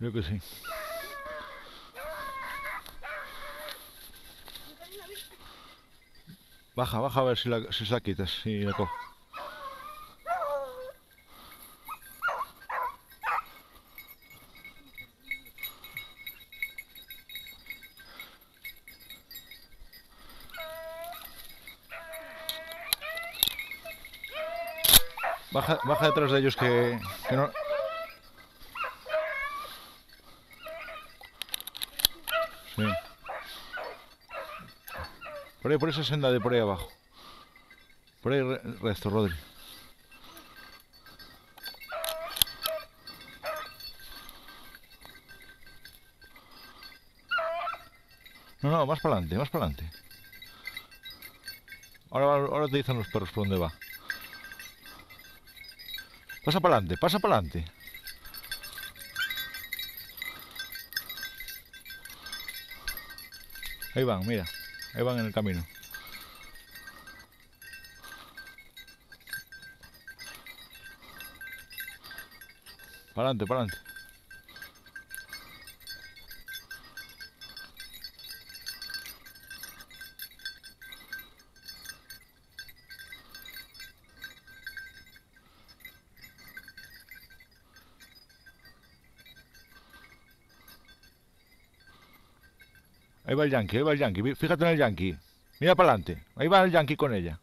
Yo que sí. Baja, baja a ver si se la quitas, si la cojo. Baja, baja detrás de ellos que no... Sí. Por esa senda de por ahí abajo. Por ahí resto, Rodri. No, no, más para adelante, más para adelante. Ahora te dicen los perros por dónde va. Pasa para adelante, pasa para adelante. Ahí van, mira. Ahí van en el camino. Para adelante, para adelante. Ahí va el yankee, ahí va el yankee. Fíjate en el yankee. Mira para adelante. Ahí va el yankee con ella.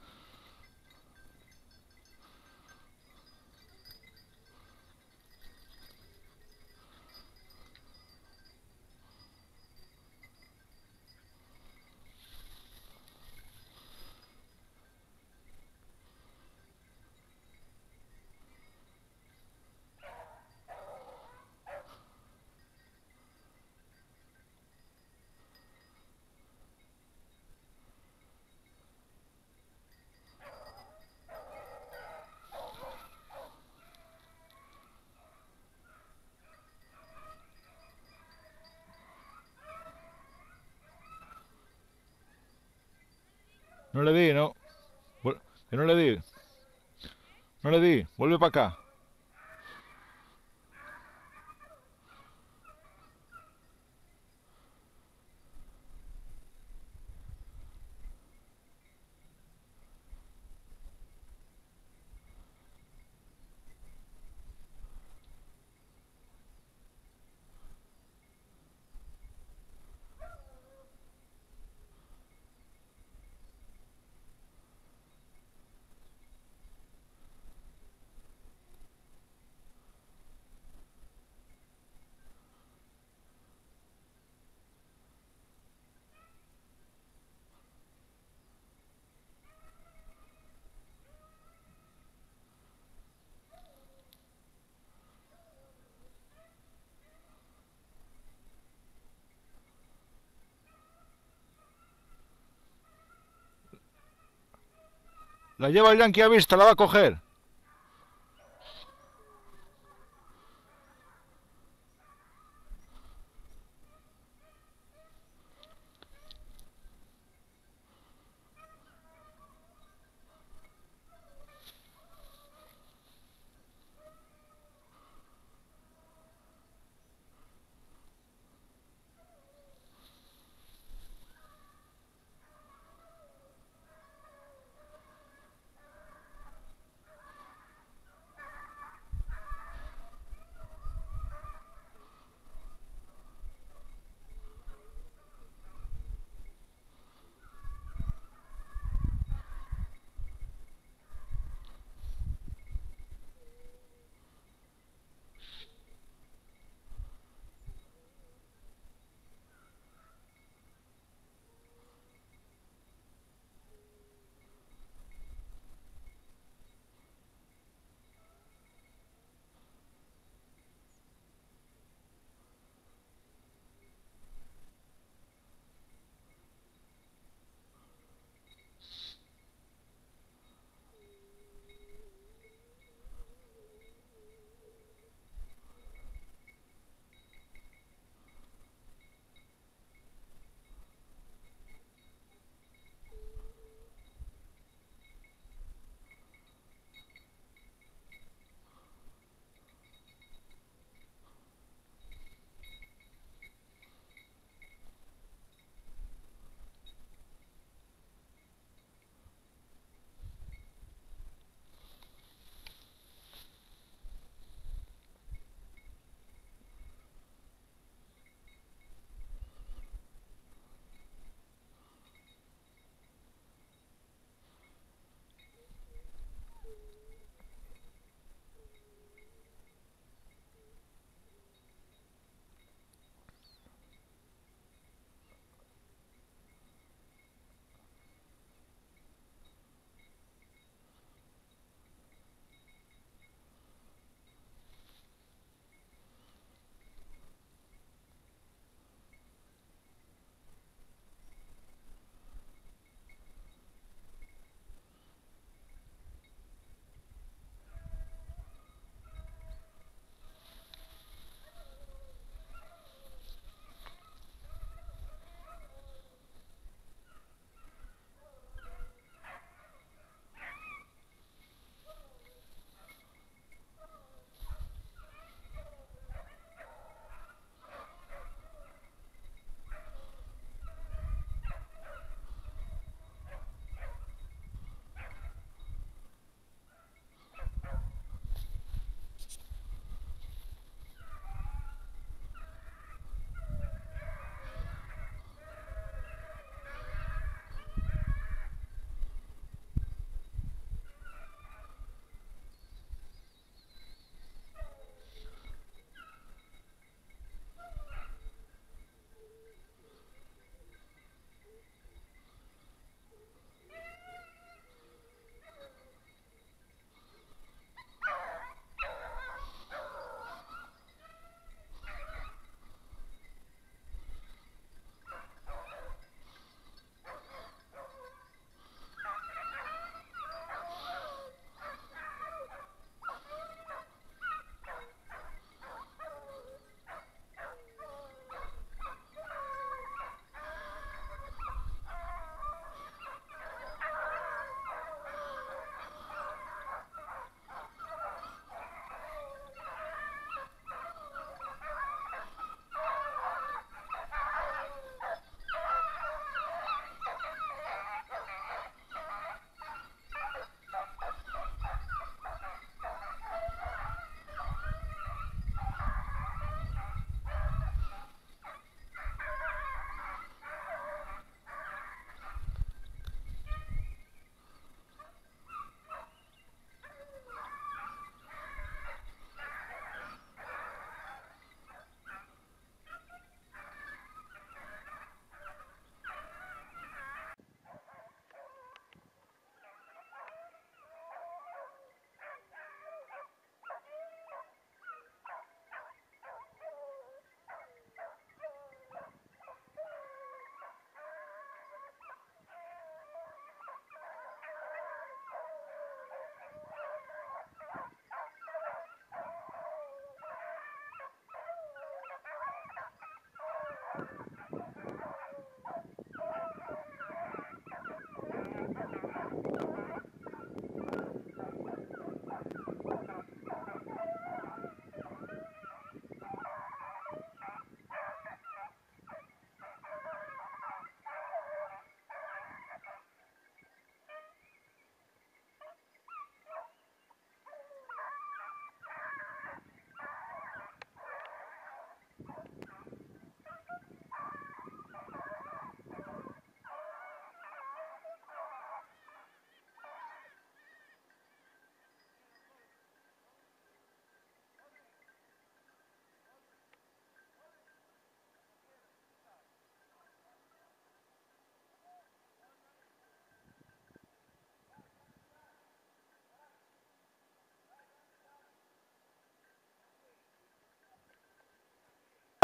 No le di, no. Que no le di. No le di. Vuelve para acá. La lleva el yankee a vista, la va a coger.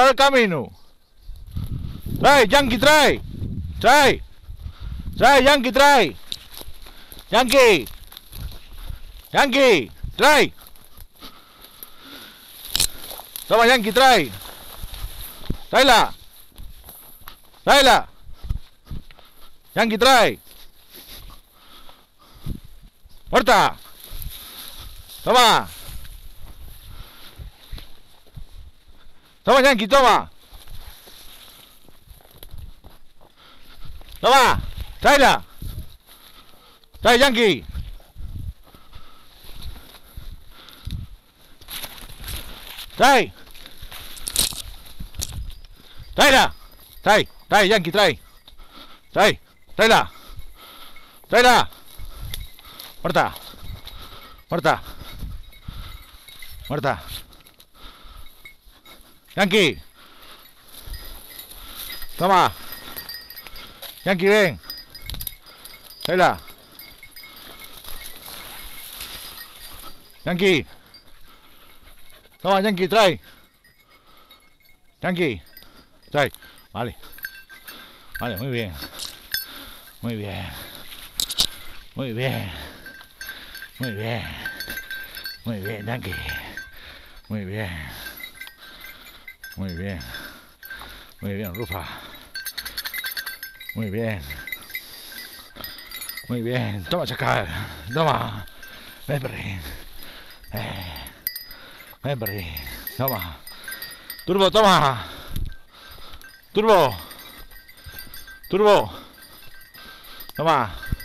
al camino. Trae, Yankee, trae. Trae. Trae, Yankee, trae. Yankee. Yankee, trae. Toma, Yankee, trae. Tráela. Tráela. Yankee, trae. Muerta. Toma. Toma, Yankee, toma. Toma. Tráela. Trae, Yankee. Trae. Tráela. Trae. Trae, Yankee, trae. Trae. Tráela. Tráela. Muerta. Muerta. Muerta. Yankee. Toma. Yankee, ven. Tráela. Yankee. Toma, Yankee, trae. Yankee. Trae. Vale. Vale, muy bien. Muy bien. Muy bien. Muy bien. Muy bien, Yankee. Muy bien. Muy bien. Muy bien, Rufa. Muy bien. Muy bien. Toma, chacal. Toma. Ven, perrín. Ven, perrín. Toma. Turbo, toma. Turbo. Turbo. Toma.